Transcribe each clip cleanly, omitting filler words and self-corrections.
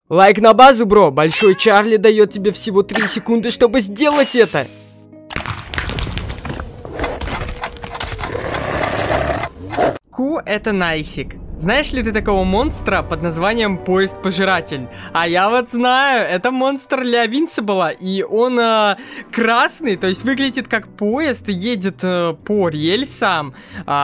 Лайк на базу, бро. Большой Чарли дает тебе всего 3 секунды, чтобы сделать это. Ку — это Найсик. Знаешь ли ты такого монстра под названием Поезд-пожиратель? А я вот знаю, это монстр Invincible, и он красный, то есть выглядит как поезд, едет по рельсам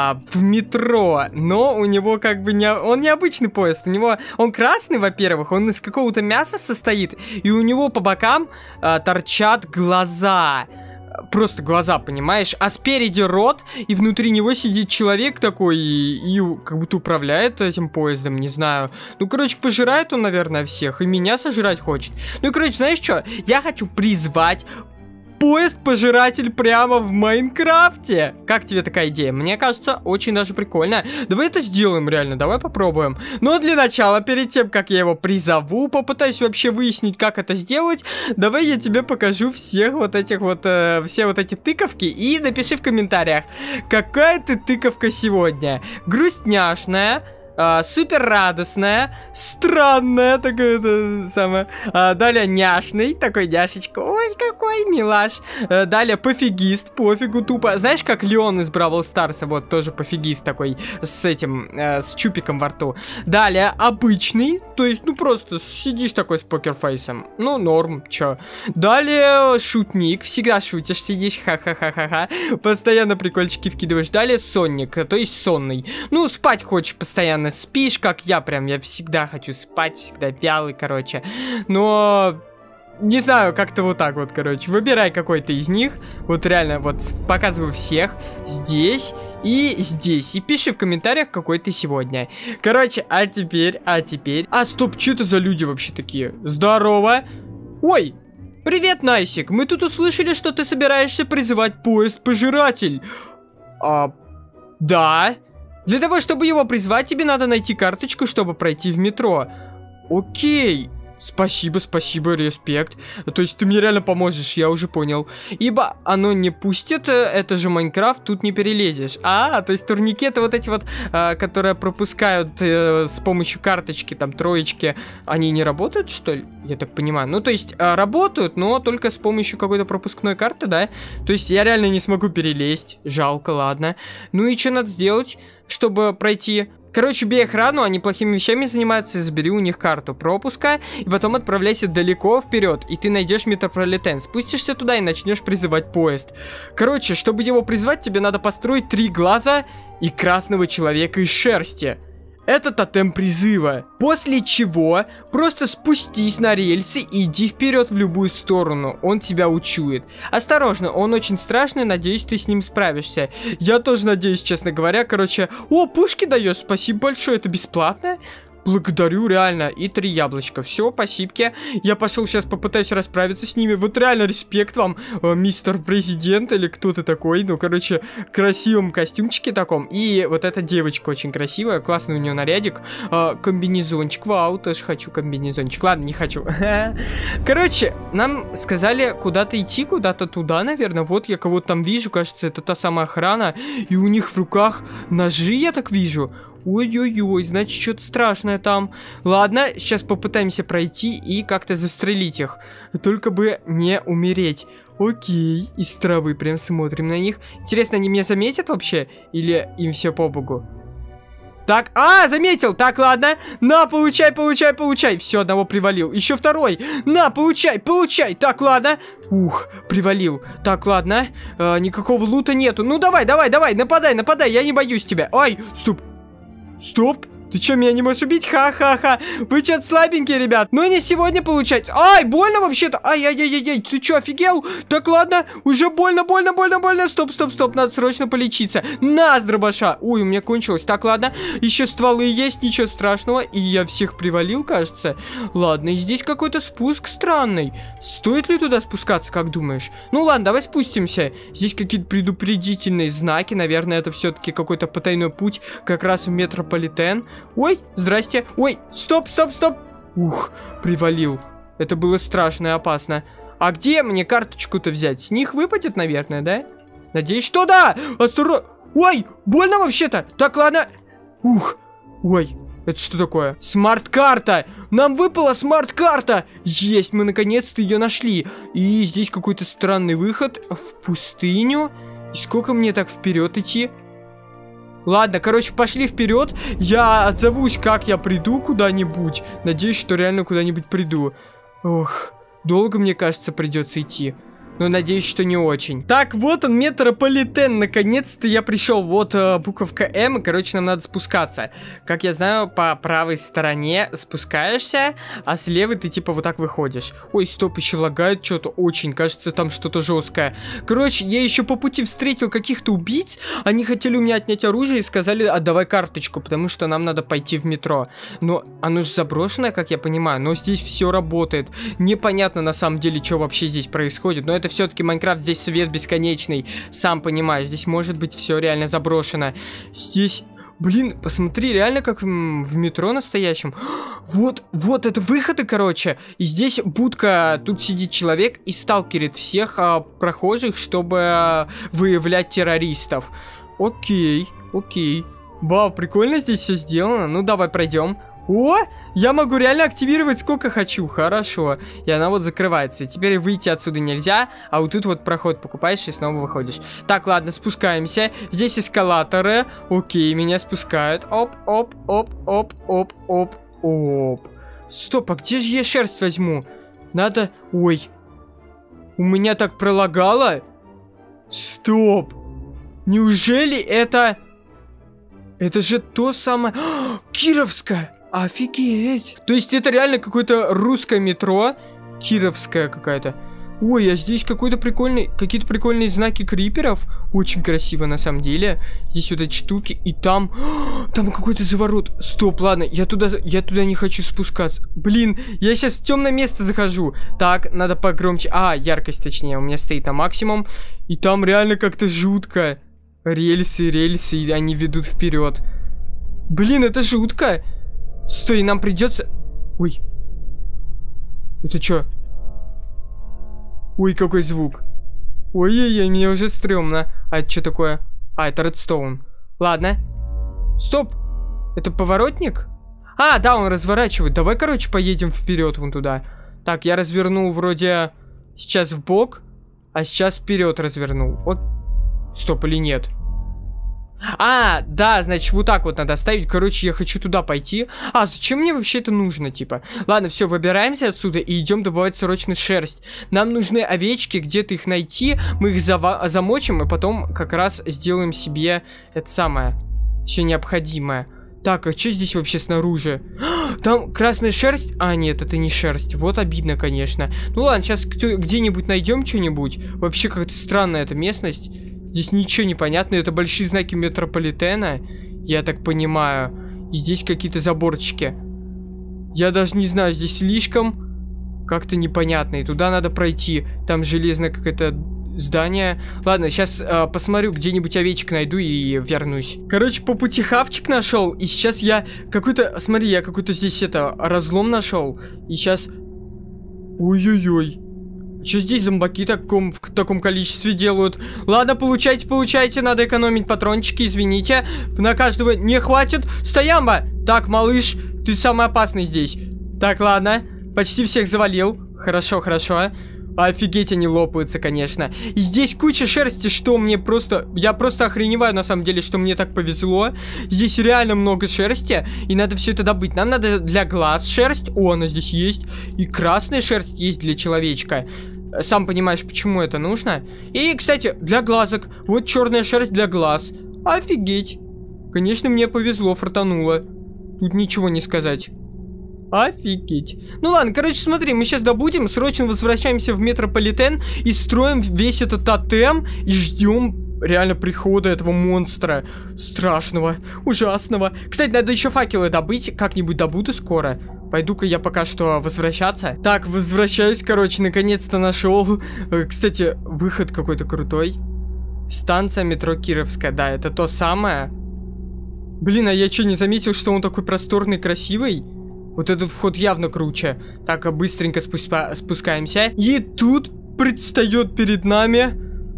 в метро, но у него как бы он необычный поезд, он красный, во-первых, он из какого-то мяса состоит, и у него по бокам торчат глаза. Просто глаза, понимаешь? А спереди рот, и внутри него сидит человек такой, и как будто управляет этим поездом, не знаю. Ну, короче, пожирает он, наверное, всех, и меня сожрать хочет. Ну, и, короче, знаешь что? Я хочу призвать Поезд-пожиратель прямо в Майнкрафте. Как тебе такая идея? Мне кажется, очень даже прикольно. Давай это сделаем реально, давай попробуем. Но для начала, перед тем, как я его призову, попытаюсь вообще выяснить, как это сделать, давай я тебе покажу всех вот этих вот, все вот эти тыковки. И напиши в комментариях, какая ты тыковка сегодня. Грустняшная, супер радостная, странная, такая самая. Далее няшный, такой няшечка. Ой, какой милаш. Далее пофигист, пофигу тупо. Знаешь, как Леон из Бравл Старса, вот тоже пофигист такой, с этим, с чупиком во рту. Далее обычный, то есть, ну просто сидишь такой с покерфейсом. Ну, норм, чё. Далее шутник, всегда шутишь, сидишь, ха-ха-ха-ха-ха. Постоянно прикольчики вкидываешь. Далее сонник, то есть сонный. Ну, спать хочешь постоянно. Спишь, как я прям, я всегда хочу спать, всегда вялый, короче. Но не знаю, как-то вот так вот, короче. Выбирай какой-то из них. Вот реально, вот показываю всех. Здесь и здесь. И пиши в комментариях, какой ты сегодня. Короче, а теперь. А, стоп, что это за люди вообще такие? Здорово. Ой, привет, Найсик. Мы тут услышали, что ты собираешься призывать Поезд-пожиратель. Да. Для того, чтобы его призвать, тебе надо найти карточку, чтобы пройти в метро. Окей. Спасибо, респект. То есть ты мне реально поможешь, я уже понял. Ибо оно не пустит, это же Майнкрафт, тут не перелезешь. То есть турникеты вот эти вот, которые пропускают с помощью карточки, там, троечки, они не работают, что ли? Я так понимаю. Ну, то есть работают, но только с помощью какой-то пропускной карты, да? То есть я реально не смогу перелезть. Жалко, ладно. Ну и что надо сделать, чтобы пройти? Короче, бей охрану, они плохими вещами занимаются, и забери у них карту пропуска, и потом отправляйся далеко вперед, и ты найдешь метрополитен. Спустишься туда и начнешь призывать поезд. Короче, чтобы его призвать, тебе надо построить 3 глаза и красного человека из шерсти. Это тотем призыва. После чего просто спустись на рельсы и иди вперед в любую сторону. Он тебя учует. Осторожно, он очень страшный, надеюсь, ты с ним справишься. Я тоже надеюсь, честно говоря. Короче, пушки даешь, спасибо большое, это бесплатно? Благодарю, реально. И 3 яблочка. Все, спасибо. Я пошел сейчас попытаюсь расправиться с ними. Вот реально респект вам, мистер президент, или кто ты такой. Ну, короче, в красивом костюмчике таком. И вот эта девочка очень красивая. Классный у нее нарядик. Комбинезончик. Вау, тоже хочу комбинезончик. Ладно, не хочу. Короче, нам сказали куда-то идти, куда-то туда, наверное. Вот я кого-то там вижу. Кажется, это та самая охрана. И у них в руках ножи, я так вижу. Ой-ой-ой, значит, что-то страшное там. Ладно, сейчас попытаемся пройти и как-то застрелить их. Только бы не умереть. Окей, из травы прям смотрим на них. Интересно, они меня заметят вообще? Или им все по богу? Так, заметил. Так, ладно. На, получай. Все, одного привалил. Еще второй. На, получай. Так, ладно. Ух, привалил. Так, ладно. Никакого лута нету. Ну, давай. Нападай. Я не боюсь тебя. Ай, Стоп! Ты что, меня не можешь убить? Ха-ха-ха! Вы что-то слабенькие, ребят. Ну, не сегодня получается. Ай, больно вообще-то. Ай-яй-яй-яй. Ты что, офигел? Так, ладно. Уже больно. Стоп. Надо срочно полечиться. На, с дробаша. Ой, у меня кончилось. Так, ладно. Еще стволы есть, ничего страшного. И я всех привалил, кажется. Ладно, и здесь какой-то спуск странный. Стоит ли туда спускаться, как думаешь? Ну, ладно, давай спустимся. Здесь какие-то предупредительные знаки. Наверное, это все-таки какой-то потайной путь как раз в метрополитен. Ой, здрасте. Ой, стоп. Ух, привалил. Это было страшно и опасно. А где мне карточку-то взять? С них выпадет, наверное, да? Надеюсь, что да. Осторожно. Ой, больно вообще-то. Так, ладно. Ух, ой, это что такое? Смарт-карта. Нам выпала смарт-карта! Есть, мы наконец-то ее нашли. И здесь какой-то странный выход в пустыню. И сколько мне так вперед идти? Ладно, короче, пошли вперед. Я отзовусь, как я приду куда-нибудь. Надеюсь, что реально куда-нибудь приду. Ох, долго, мне кажется, придется идти. Но надеюсь, что не очень. Так, вот он, метрополитен. Наконец-то я пришел. Вот буковка М. И, короче, нам надо спускаться. Как я знаю, по правой стороне спускаешься, а с левой ты типа вот так выходишь. Ой, стоп, еще лагает что-то очень. Кажется, там что-то жесткое. Короче, я еще по пути встретил каких-то убийц. Они хотели у меня отнять оружие и сказали: отдавай карточку, потому что нам надо пойти в метро. Но оно же заброшенное, как я понимаю. Но здесь все работает. Непонятно на самом деле, что вообще здесь происходит. Но это все-таки Майнкрафт, здесь свет бесконечный. Сам понимаешь, здесь может быть все реально заброшено. Здесь, блин, посмотри, реально как в метро настоящем. Вот это выходы, короче. И здесь будка, тут сидит человек и сталкерит всех прохожих, чтобы выявлять террористов. Окей. Вау, прикольно здесь все сделано. Ну, давай пройдем. О, я могу реально активировать сколько хочу, хорошо. И она вот закрывается. Теперь выйти отсюда нельзя, а вот тут вот проход покупаешь и снова выходишь. Так, ладно, спускаемся. Здесь эскалаторы. Окей, меня спускают. Оп. Стоп, а где же я шерсть возьму? Надо... Ой. У меня так пролагало? Стоп. Неужели это... Это же то самое... Кировское! Офигеть! То есть это реально какое-то русское метро. Кировское какая-то. Ой, а здесь какие-то прикольные знаки криперов. Очень красиво на самом деле. Здесь вот эти штуки. И там... Там какой-то заворот. Стоп, ладно, я туда не хочу спускаться. Блин, я сейчас в темное место захожу. Так, надо погромче. Яркость точнее. У меня стоит на максимум. И там реально как-то жутко. Рельсы, и они ведут вперед. Блин, это жутко. Стой, нам придется... Ой. Это что? Ой, какой звук. Ой-ой-ой, мне уже стрёмно. А это что такое? Это редстоун. Ладно. Стоп. Это поворотник? Да, он разворачивает. Давай, короче, поедем вперед вон туда. Так, я развернул вроде сейчас в бок, а сейчас вперед развернул. Вот. Стоп, или нет? Да, значит, вот так вот надо ставить. Короче, я хочу туда пойти. Зачем мне вообще это нужно, типа? Ладно, все, выбираемся отсюда и идем добывать срочно шерсть. Нам нужны овечки, где-то их найти. Мы их замочим, и потом как раз сделаем себе это самое. Все необходимое. Так, а что здесь вообще снаружи? Там красная шерсть? Нет, это не шерсть. Вот обидно, конечно. Ну ладно, сейчас где-нибудь найдем что-нибудь. Вообще как-то странная эта местность. Здесь ничего не понятно. Это большие знаки метрополитена, я так понимаю. И здесь какие-то заборчики. Я даже не знаю, здесь слишком как-то непонятно. И туда надо пройти. Там железное какое-то здание. Ладно, сейчас посмотрю, где-нибудь овечек найду и вернусь. Короче, по пути хавчик нашел. И сейчас я какой-то... Смотри, я какой-то здесь разлом нашел. И сейчас... Ой-ой-ой. Что здесь зомбаки в таком количестве делают? Ладно, получайте, надо экономить патрончики, извините. На каждого не хватит. Стоямба! Так, малыш, ты самый опасный здесь. Так, ладно, почти всех завалил. Хорошо. Офигеть, они лопаются, конечно. И здесь куча шерсти, что мне просто... Я просто охреневаю, на самом деле, что мне так повезло. Здесь реально много шерсти, и надо все это добыть. Нам надо для глаз шерсть. Она здесь есть. И красная шерсть есть для человечка. Сам понимаешь, почему это нужно. И, кстати, для глазок. Вот черная шерсть для глаз. Офигеть. Конечно, мне повезло, фартануло. Тут ничего не сказать. Офигеть. Ну ладно, короче, смотри, мы сейчас добудем, срочно возвращаемся в метрополитен и строим весь этот тотем и ждем реально прихода этого монстра страшного, ужасного. Кстати, надо еще факелы добыть, как-нибудь добуду скоро. Пойду-ка я пока что возвращаться. Так, возвращаюсь, короче, наконец-то нашел. Кстати, выход какой-то крутой. Станция метро Кировская, да, это то самое. Блин, а я что, не заметил, что он такой просторный, красивый? Вот этот вход явно круче. Так, быстренько спускаемся. И тут предстает перед нами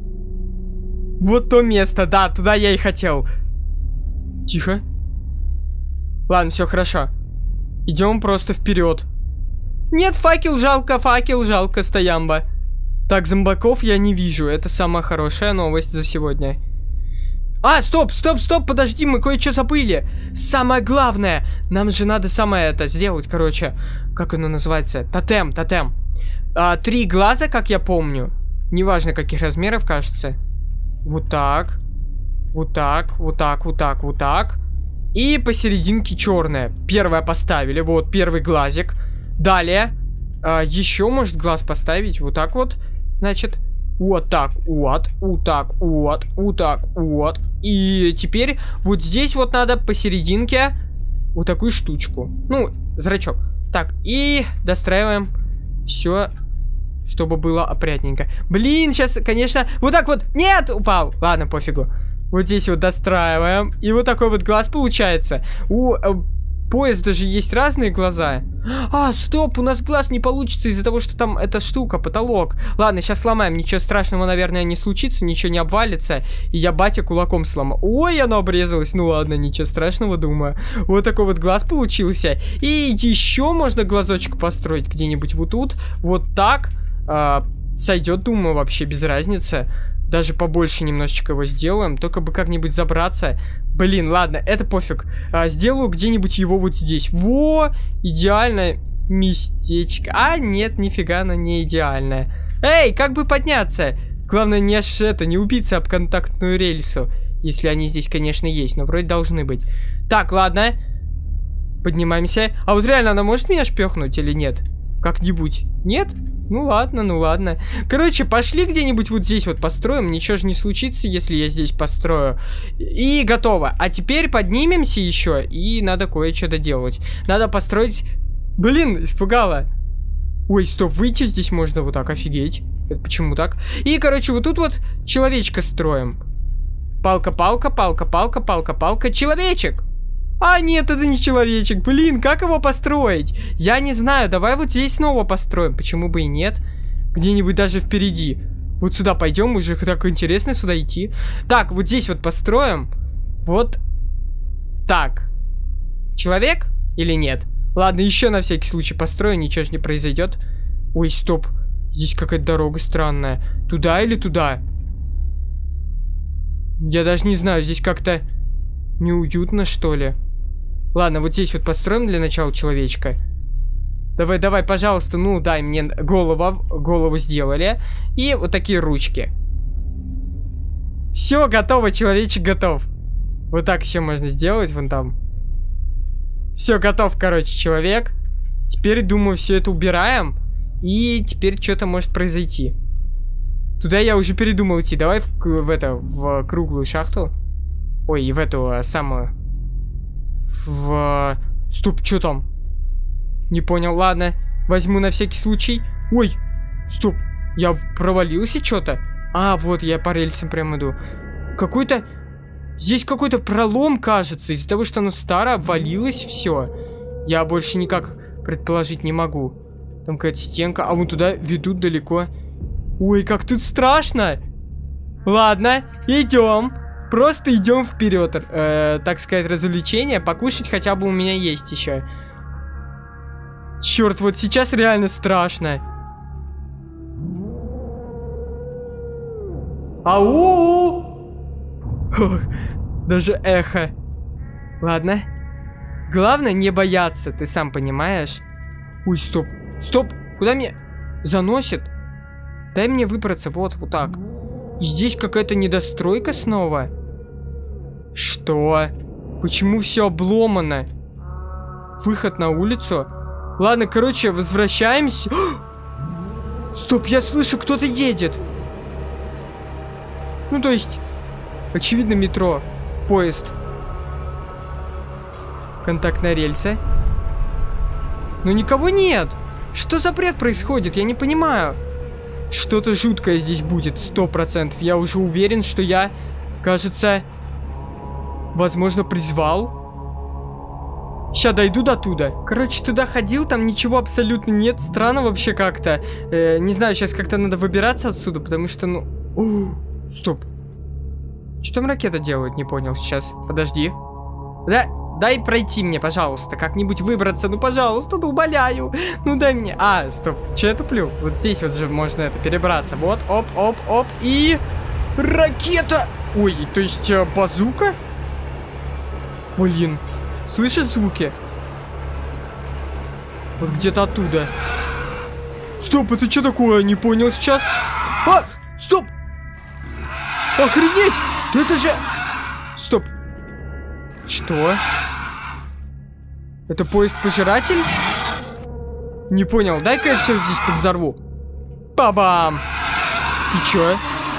вот то место. Да, туда я и хотел. Тихо. Ладно, все хорошо. идем просто вперед. Нет, факел жалко, стоямба. Так, зомбаков я не вижу. Это самая хорошая новость за сегодня. А, стоп, подожди, мы кое-что забыли. Самое главное, нам же надо самое это сделать, короче. Как оно называется? Тотем. 3 глаза, как я помню. Неважно, каких размеров, кажется. Вот так. И посерединке черное. Первое поставили, вот первый глазик. Далее, еще может глаз поставить, вот так вот. Значит, вот так. И теперь вот здесь вот надо посерединке вот такую штучку. Ну, зрачок. Так, и достраиваем все, чтобы было опрятненько. Блин, сейчас, конечно, вот так вот. Нет, упал. Ладно, пофигу. Вот здесь вот достраиваем. И вот такой вот глаз получается. У поезда же есть разные глаза. А, стоп, у нас глаз не получится из-за того, что там эта штука, потолок. Ладно, сейчас сломаем. Ничего страшного, наверное, не случится. Ничего не обвалится. И я батя кулаком сломал. Ой, оно обрезалось. Ну ладно, ничего страшного, думаю. Вот такой вот глаз получился. И еще можно глазочек построить где-нибудь вот тут. Вот так. Сойдет, думаю, вообще без разницы. Даже побольше немножечко его сделаем. Только бы как-нибудь забраться. Блин, ладно, это пофиг. Сделаю где-нибудь его вот здесь. Во! Идеальное местечко. А, нет, нифига, оно не идеальное. Эй, как бы подняться? Главное, не убиться об контактную рельсу. Если они здесь, конечно, есть. Но вроде должны быть. Так, ладно. Поднимаемся. А вот реально, она может меня шпёхнуть или нет? Как-нибудь. Нет? Ну ладно. Короче, пошли где-нибудь вот здесь вот построим. Ничего же не случится, если я здесь построю. И готово. А теперь поднимемся еще. И надо кое-что доделать. Надо построить... Блин, испугала. Ой, стоп, выйти здесь можно вот так, офигеть. Это почему так? И, короче, вот тут вот человечка строим. Палка-палка. Человечек! А, нет, это не человечек. Блин, как его построить? Я не знаю. Давай вот здесь снова построим. Почему бы и нет? Где-нибудь даже впереди. Вот сюда пойдем. Уже так интересно сюда идти. Так, вот здесь вот построим. Вот так. Человек или нет? Ладно, еще на всякий случай построю. Ничего же не произойдет. Ой, стоп. Здесь какая-то дорога странная. Туда или туда? Я даже не знаю. Здесь как-то неуютно, что ли. Ладно, вот здесь вот построим для начала человечка. Давай, пожалуйста, ну дай мне голову сделали. И вот такие ручки. Все, готово, человечек готов. Вот так еще можно сделать, вон там. Все, готов, короче, человек. Теперь, думаю, все это убираем. И теперь что-то может произойти. Туда я уже передумал идти. Давай в круглую шахту. Ой, и в эту самую... Стоп, что там? Не понял, ладно. Возьму на всякий случай. Ой, стоп, я провалился что-то. А, вот я по рельсам прям иду. Какой-то... Здесь какой-то пролом, кажется. Из-за того, что оно старое, обвалилось все. Я больше никак предположить не могу. Там какая-то стенка. А вон туда ведут далеко. Ой, как тут страшно. Ладно, идем. Просто идем вперед, так сказать, развлечения. Покушать хотя бы у меня есть еще. Черт, вот сейчас реально страшно. Ау! Ох, даже эхо. Ладно. Главное не бояться, ты сам понимаешь. Ой, стоп. Стоп, куда меня заносит? Дай мне выбраться, вот так. И здесь какая-то недостройка снова. Что? Почему все обломано? Выход на улицу? Ладно, короче, возвращаемся. Стоп, я слышу, кто-то едет. Ну, то есть, очевидно, метро. Поезд. Контактная рельса. Но никого нет. Что за бред происходит? Я не понимаю. Что-то жуткое здесь будет, 100%. Я уже уверен, что я, кажется... Возможно, призвал. Сейчас дойду до туда. Короче, туда ходил, там ничего абсолютно нет. Странно вообще как-то. Не знаю, сейчас как-то надо выбираться отсюда, потому что, ну... Стоп. Что там ракета делает? Не понял сейчас. Подожди. дай пройти мне, пожалуйста, как-нибудь выбраться, ну, пожалуйста, ну, умоляю, ну, дай мне. А, стоп, что я туплю? Вот здесь вот же можно это перебраться. Вот, оп, оп, оп, и ракета. Ой, то есть базука? Блин, слышишь звуки? Вот где-то оттуда. Стоп, это что такое? Не понял сейчас. А, стоп! Охренеть! Да это же... Стоп. Что? Это поезд-пожиратель? Не понял. Дай-ка я все здесь подзорву. Ба-бам! И чё?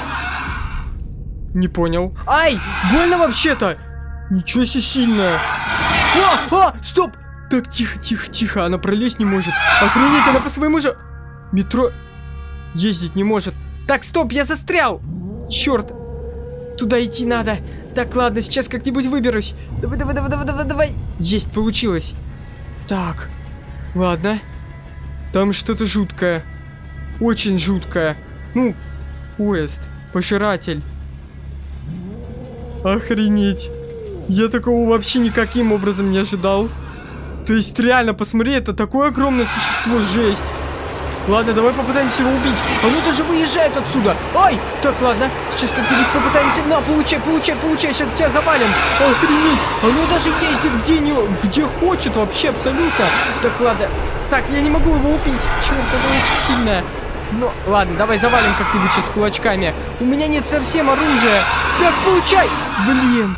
Не понял. Ай! Больно вообще-то! Ничего себе сильная. Стоп! Так, тихо, тихо, тихо. Она пролезть не может. Охренеть, она по своему же... Метро... Ездить не может. Так, стоп, я застрял! Черт! Туда идти надо. Так, ладно, сейчас как-нибудь выберусь. Давай, давай, давай, давай, давай, давай. Есть, получилось. Так, ладно. Там что-то жуткое. Очень жуткое. Ну, поезд. Пожиратель. Охренеть. Я такого вообще никаким образом не ожидал. То есть, реально, посмотри, это такое огромное существо, жесть. Ладно, давай попытаемся его убить. Оно даже выезжает отсюда. Ай! Так, ладно. Сейчас как-нибудь попытаемся... На, получай, получай, получай. Сейчас тебя завалим. Охренеть. Оно даже ездит где хочет вообще, абсолютно. Так, ладно. Так, я не могу его убить. Черт, это очень сильное. Ну, ладно, давай завалим как-нибудь сейчас кулачками. У меня нет совсем оружия. Так, получай. Блин.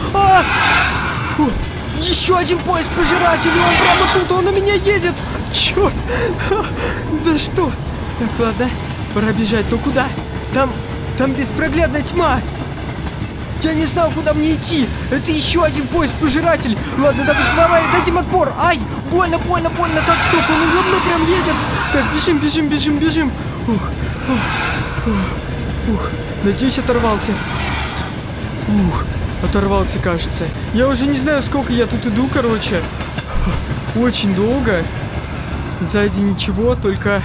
Еще один поезд-пожиратель. Он прямо тут, он на меня едет. Черт! За что? Так, ладно, пора бежать. Но куда? Там беспроглядная тьма. Я не знаю, куда мне идти. Это еще один поезд-пожиратель. Ладно, давай, дадим отпор. Ай, больно, больно, больно. Так, стоп, он за мной прям едет. Так, бежим, бежим, бежим, бежим. Ух, надеюсь, оторвался. Оторвался, кажется. Я уже не знаю, сколько я тут иду, короче. Очень долго. Сзади ничего, только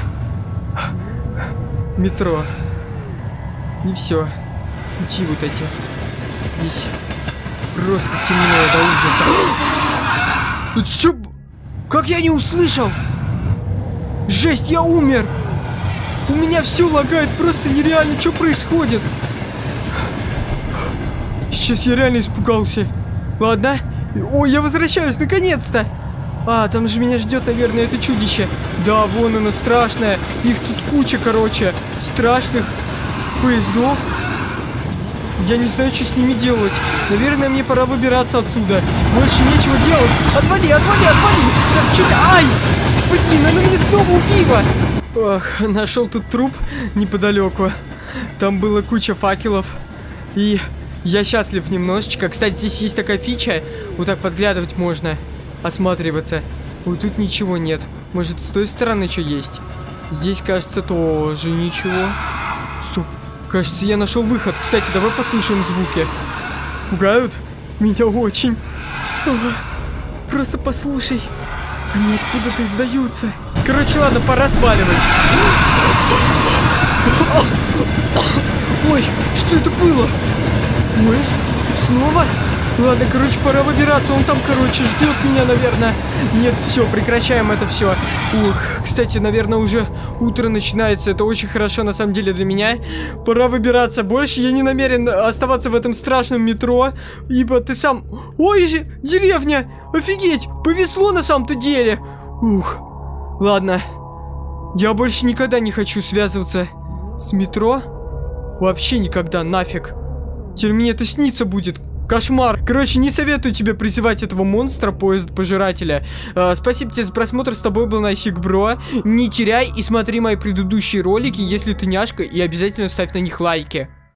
метро. И все. Пути вот эти. Здесь просто темно до ужаса. Это что? Как я не услышал? Жесть, я умер. У меня все лагает, просто нереально. Что происходит? Сейчас я реально испугался. Ладно. Ой, я возвращаюсь, наконец-то. А, там же меня ждет, наверное, это чудище. Да, вон оно, страшное. Их тут куча, короче, страшных поездов. Я не знаю, что с ними делать. Наверное, мне пора выбираться отсюда. Больше нечего делать. Отвали, отвали, отвали. Так, что-то... Ай! Блин, она меня снова убила. Ох, нашел тут труп неподалеку. Там была куча факелов. И я счастлив немножечко. Кстати, здесь есть такая фича. Вот так подглядывать можно. Осматриваться. Ой, тут ничего нет. Может, с той стороны что есть? Здесь, кажется, тоже ничего. Стоп. Кажется, я нашел выход. Кстати, давай послушаем звуки. Пугают? Меня очень. Просто послушай. Они откуда-то издаются. Короче, ладно, пора сваливать. Ой, что это было? Поезд? Снова? Ладно, короче, пора выбираться. Он там, короче, ждет меня, наверное. Нет, все, прекращаем это все. Ух, кстати, наверное, уже утро начинается. Это очень хорошо, на самом деле, для меня. Пора выбираться. Больше я не намерен оставаться в этом страшном метро. Ибо ты сам... Ой, деревня! Офигеть! Повезло на самом-то деле. Ух, ладно. Я больше никогда не хочу связываться с метро. Вообще никогда, нафиг. Теперь мне это снится будет. Кошмар. Короче, не советую тебе призывать этого монстра, поезд-пожирателя. Спасибо тебе за просмотр. С тобой был Найсик Бро. Не теряй и смотри мои предыдущие ролики, если ты няшка, и обязательно ставь на них лайки.